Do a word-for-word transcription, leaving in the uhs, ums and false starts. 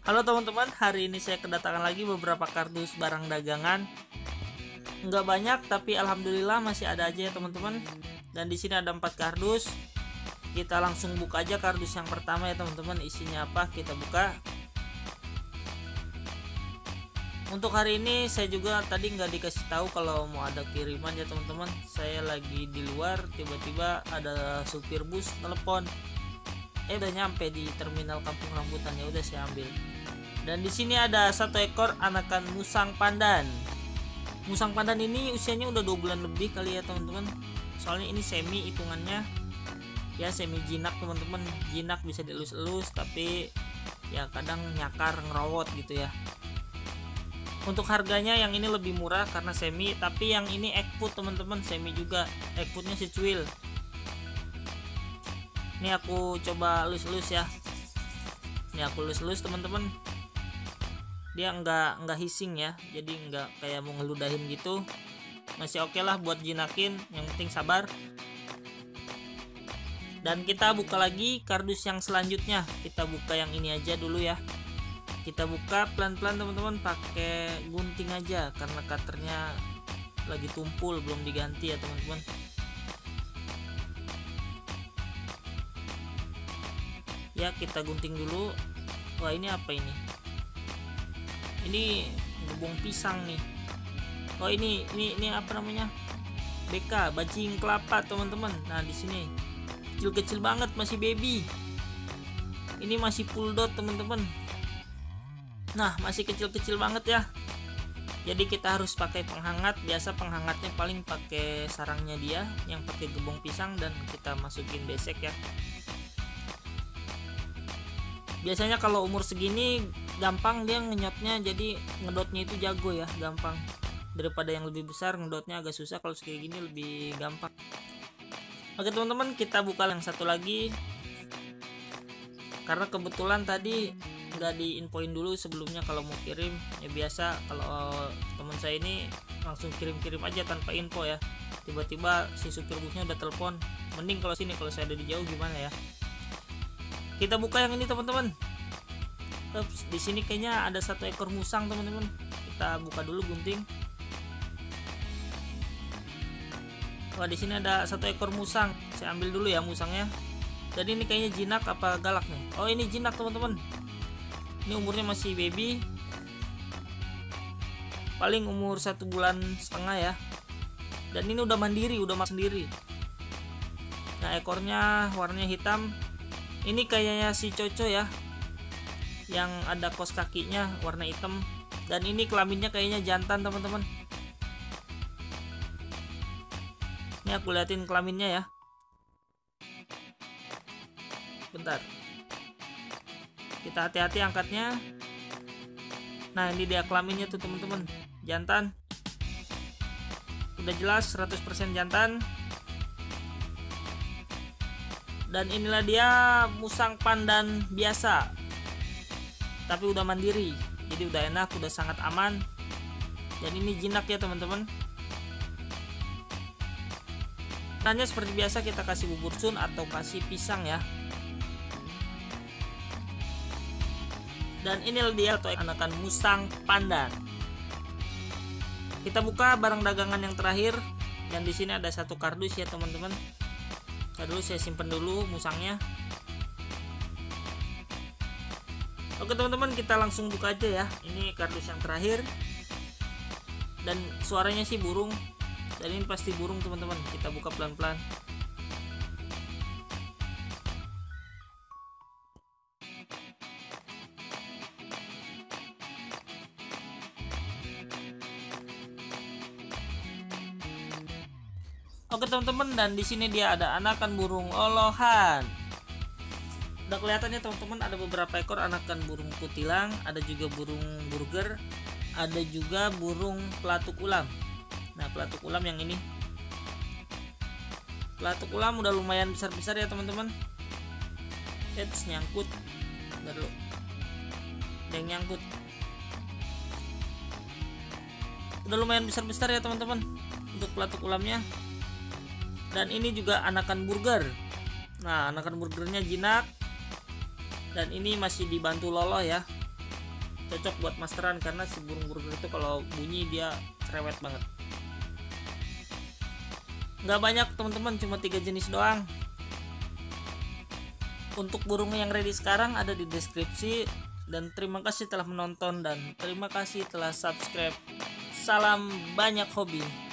Halo teman-teman, hari ini saya kedatangan lagi beberapa kardus barang dagangan. Nggak banyak, tapi alhamdulillah masih ada aja ya teman-teman. Dan di sini ada empat kardus. Kita langsung buka aja kardus yang pertama ya teman-teman. Isinya apa? Kita buka. Untuk hari ini saya juga tadi nggak dikasih tahu kalau mau ada kiriman ya teman-teman. Saya lagi di luar, tiba-tiba ada supir bus telepon. Eh udah nyampe di terminal Kampung Rambutan, ya udah saya ambil. Dan di sini ada satu ekor anakan musang pandan. Musang pandan ini usianya udah dua bulan lebih kali ya teman-teman. Soalnya ini semi hitungannya. Ya semi jinak teman-teman. Jinak bisa dielus-elus tapi ya kadang nyakar ngerowot gitu ya. Untuk harganya yang ini lebih murah karena semi, tapi yang ini ekput teman-teman, semi juga. Ekputnya si cuil. Ini aku coba lus-lus ya. Ini aku lus-lus teman-teman. Dia enggak enggak hissing ya, jadi enggak kayak mau ngeludahin gitu. Masih oke okay lah buat jinakin, yang penting sabar. Dan kita buka lagi kardus yang selanjutnya. Kita buka yang ini aja dulu ya. Kita buka pelan-pelan teman-teman, pakai gunting aja karena cutternya lagi tumpul, belum diganti ya teman-teman. Ya kita gunting dulu. Wah ini apa ini? Ini gebong pisang nih. Oh ini ini ini apa namanya? B K, bajing kelapa teman-teman. Nah di sini kecil-kecil banget, masih baby. Ini masih full dot teman-teman. Nah masih kecil-kecil banget ya. Jadi kita harus pakai penghangat. Biasa penghangatnya paling pakai sarangnya dia yang pakai gebong pisang, dan kita masukin besek ya. Biasanya kalau umur segini gampang dia ngenyotnya, jadi ngedotnya itu jago ya, gampang. Daripada yang lebih besar ngedotnya agak susah, kalau kayak gini lebih gampang. Oke teman-teman, kita buka yang satu lagi. Karena kebetulan tadi nggak diinfoin dulu sebelumnya kalau mau kirim. Ya biasa kalau teman saya ini langsung kirim-kirim aja tanpa info ya. Tiba-tiba si supir busnya udah telepon. Mending kalau sini, kalau saya ada di jauh gimana ya. Kita buka yang ini teman-teman. Di sini kayaknya ada satu ekor musang teman-teman. Kita buka dulu gunting. Wah di sini ada satu ekor musang. Saya ambil dulu ya musangnya. Jadi ini kayaknya jinak apa galak nih? Oh ini jinak teman-teman. Ini umurnya masih baby. Paling umur satu bulan setengah ya. Dan ini udah mandiri, udah makan sendiri. Nah ekornya warnanya hitam. Ini kayaknya si Coco ya, yang ada kos kakinya warna hitam. Dan ini kelaminnya kayaknya jantan teman-teman. Ini aku liatin kelaminnya ya. Bentar, kita hati-hati angkatnya. Nah ini dia kelaminnya tuh teman-teman, jantan. Udah jelas seratus persen jantan. Dan inilah dia musang pandan biasa, tapi udah mandiri, jadi udah enak, udah sangat aman. Dan ini jinak ya teman-teman. Tanya seperti biasa, kita kasih bubur sun atau kasih pisang ya. Dan inilah dia atau anakan musang pandan. Kita buka barang dagangan yang terakhir. Dan di sini ada satu kardus ya teman-teman. Dulu saya simpen dulu musangnya. Oke teman-teman, kita langsung buka aja ya. Ini kardus yang terakhir. Dan suaranya sih burung. Dan ini pasti burung teman-teman. Kita buka pelan-pelan. Oke teman-teman, dan di sini dia ada anakan burung olohan. Udah kelihatannya teman-teman, ada beberapa ekor anakan burung kutilang, ada juga burung burger, ada juga burung pelatuk ulam. Nah pelatuk ulam yang ini, pelatuk ulam udah lumayan besar-besar ya teman-teman. Eits, nyangkut. Bentar dulu, ada yang nyangkut. Udah lumayan besar-besar ya teman-teman untuk pelatuk ulamnya. Dan ini juga anakan burger. Nah anakan burgernya jinak. Dan ini masih dibantu loloh ya. cocok buat masteran karena si burung-burung itu kalau bunyi dia cerewet banget. Nggak banyak teman-teman, cuma tiga jenis doang. Untuk burung yang ready sekarang ada di deskripsi. Dan terima kasih telah menonton dan terima kasih telah subscribe. Salam banyak hobi.